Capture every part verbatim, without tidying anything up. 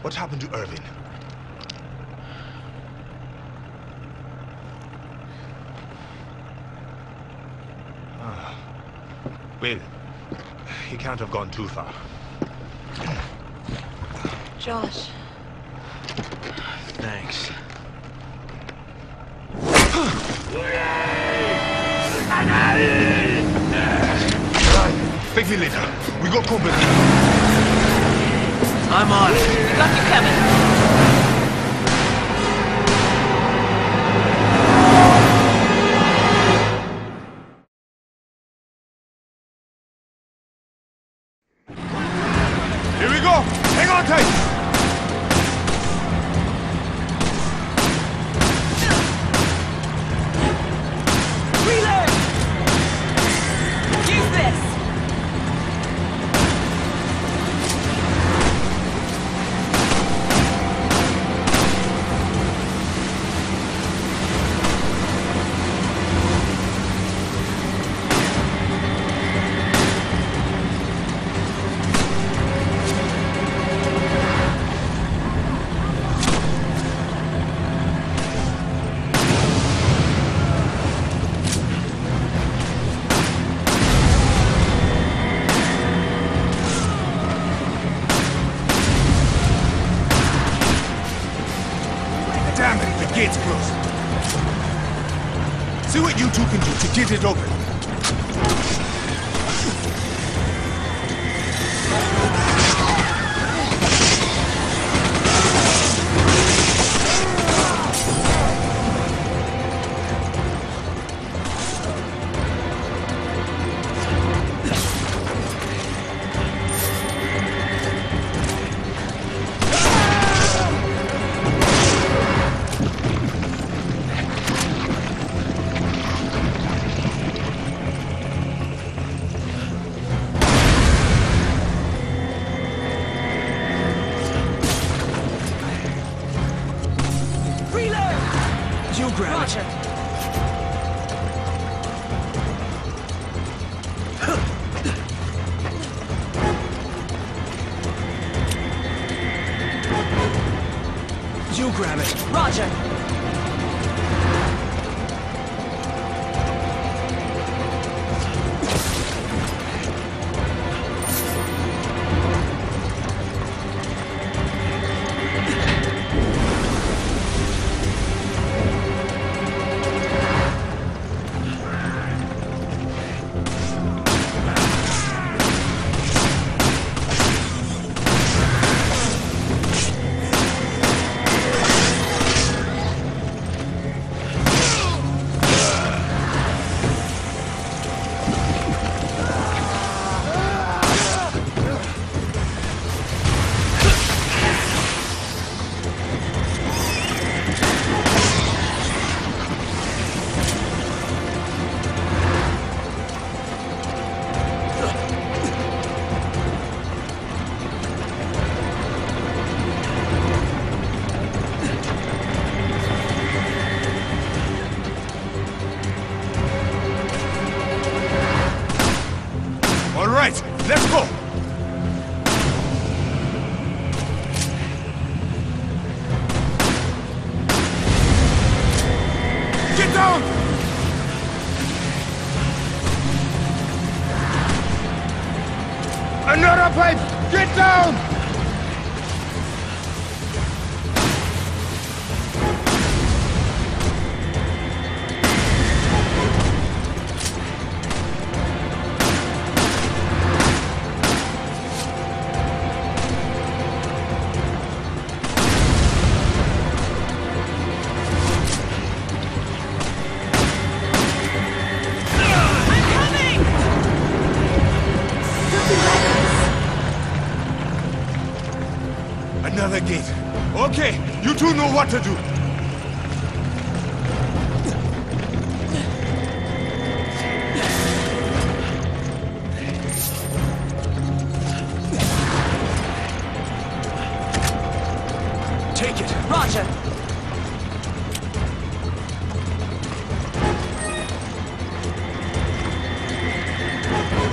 What happened to Irving? Ah. Well, he can't have gone too far. Josh. Thanks. Fix it later. We got company. I'm on it. We got you, Kevin. Here we go! Hang on tight! Reload! Use this! Damn it, the gate's closed. See what you two can do to get it open. You grab Roger. it. You grab it. Roger. All right, let's go! Get down! Another pipe! Get down! Another gate. Okay, you two know what to do. Take it. Roger.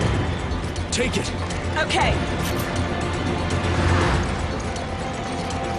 Take it. Okay.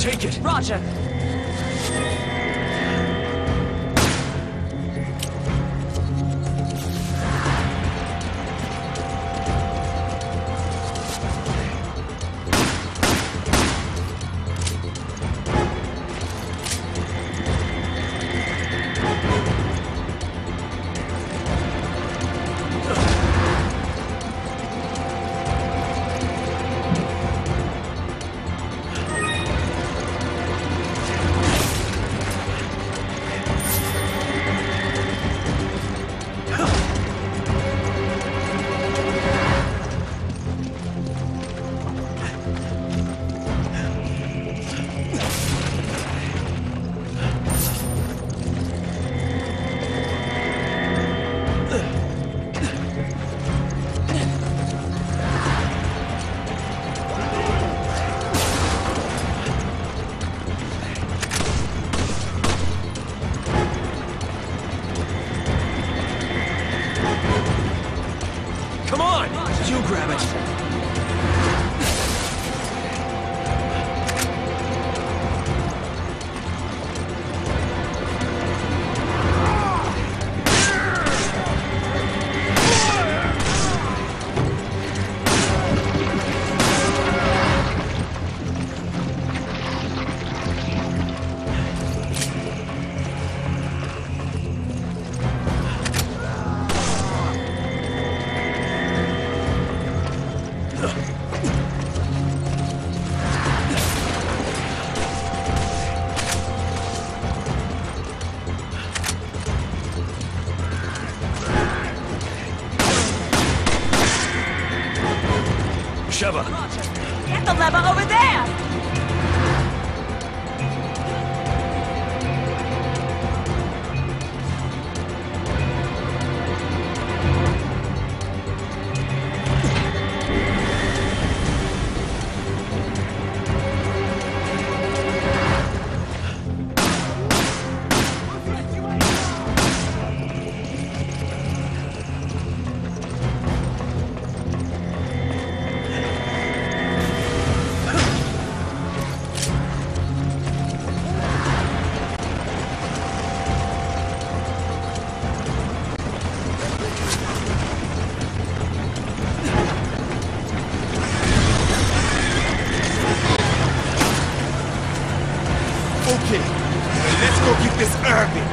Take it! Roger. Come on! You grab it! Sheva! Get the lever over there! Okay, now let's go get this Irving.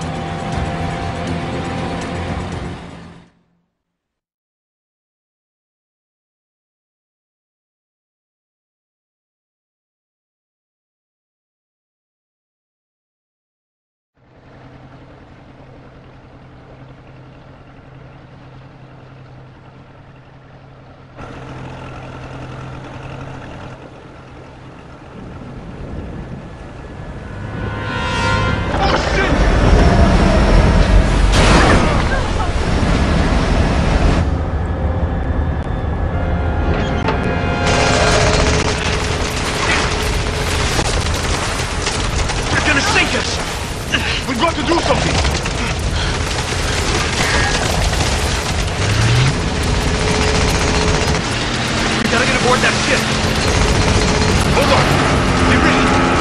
We've got to do something! We gotta get aboard that ship! Hold on! Be ready!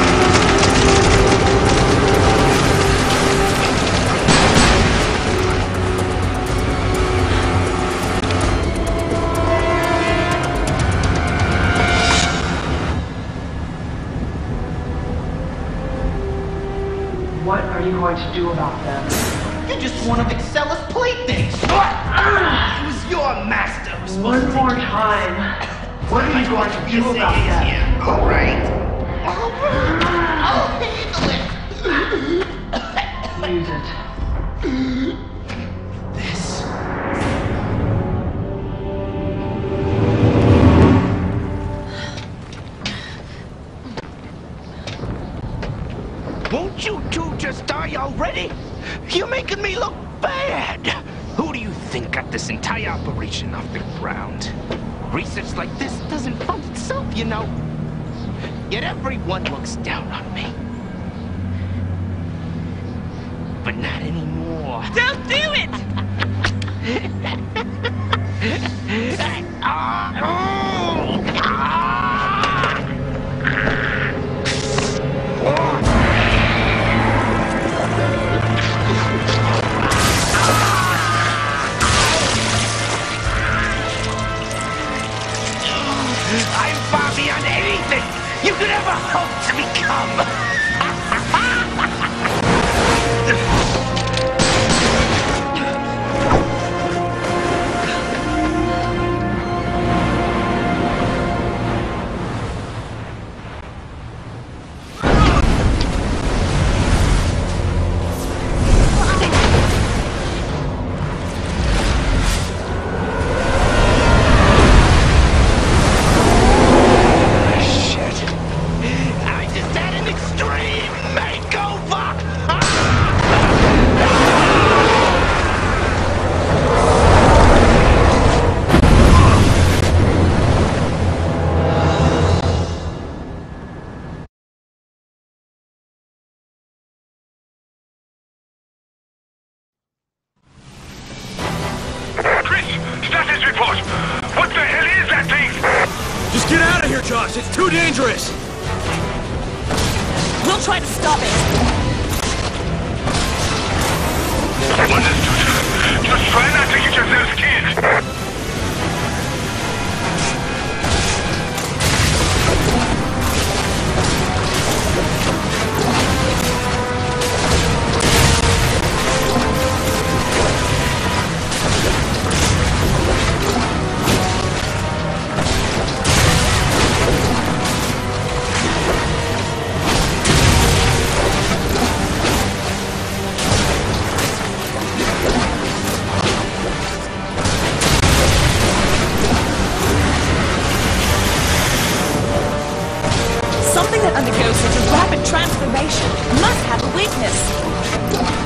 What are you going to do about them? You're just one of Excella's playthings! It was your master who was supposed One to more take time. What are you going to do about them? Alright. I'll handle it! Use it. This... Won't you two just die already? You're making me look bad! Who do you think got this entire operation off the ground? Research like this doesn't fund itself, you know. Yet everyone looks down on me. But not anymore. Don't do it! Ah, oh, ah. I'm far beyond anything you could ever hope to become. Josh, it's too dangerous! We'll try to stop it. Understood. Just try not to get yourselves killed. Something that undergoes such a rapid transformation must have a weakness.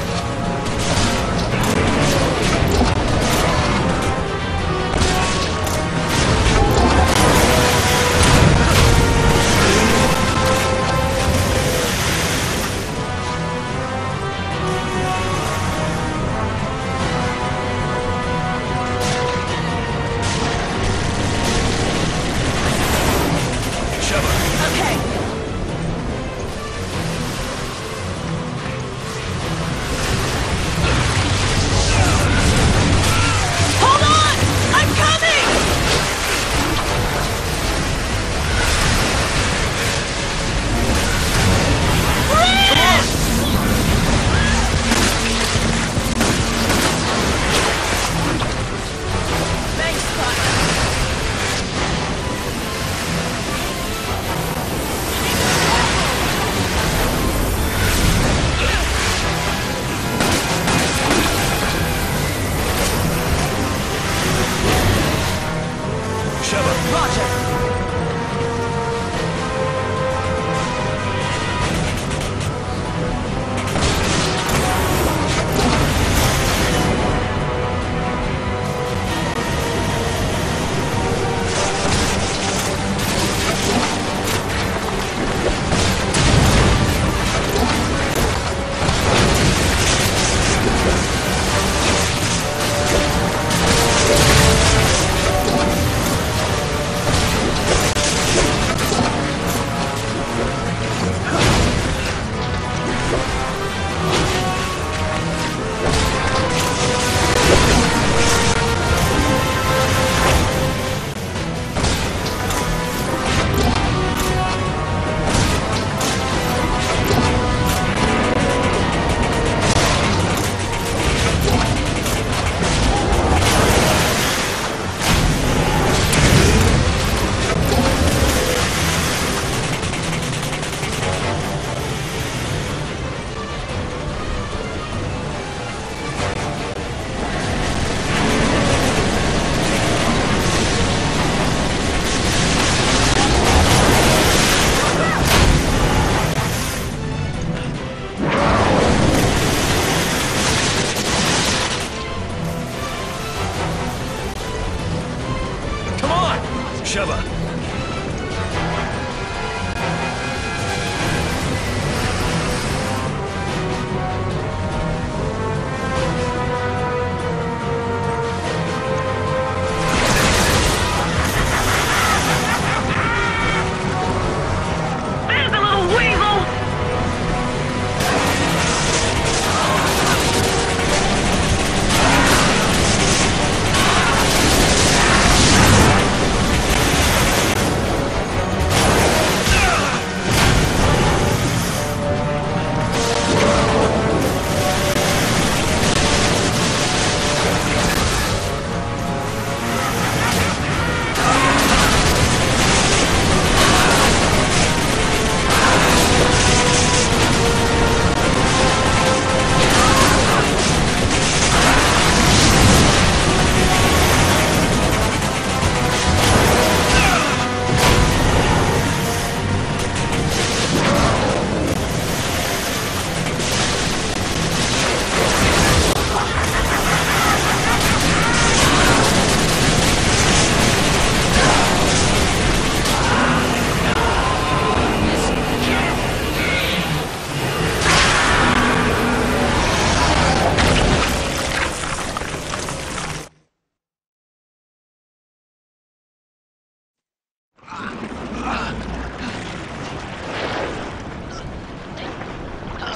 Sheva!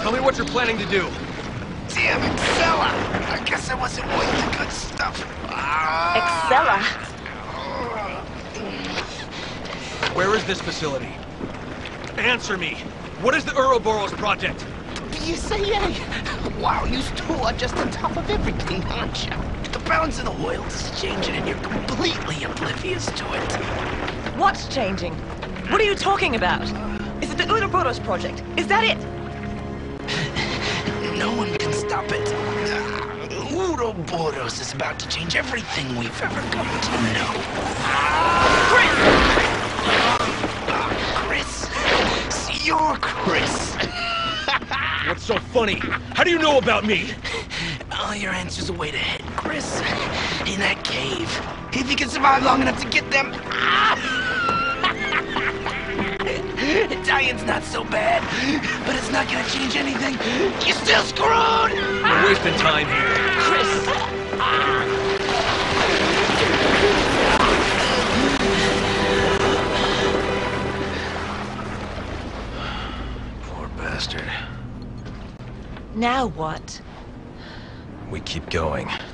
Tell me what you're planning to do. Damn Excella! I guess I wasn't worth the good stuff. Excella? Where is this facility? Answer me. What is the Ouroboros project? You say, hey, wow, you two are just on top of everything, aren't you? The balance of the world is changing and you're completely oblivious to it. What's changing? What are you talking about? Is it the Ouroboros project? Is that it? No one can stop it. Uh, Ouroboros is about to change everything we've ever come to know. Chris! Uh, Chris? See, you're Chris. What's so funny? How do you know about me? All your answers await ahead, Chris. In that cave. If you can survive long enough to get them... Italian's not so bad, but it's not gonna change anything. You're still screwed! We're wasting time here. Chris! Poor bastard. Now what? We keep going.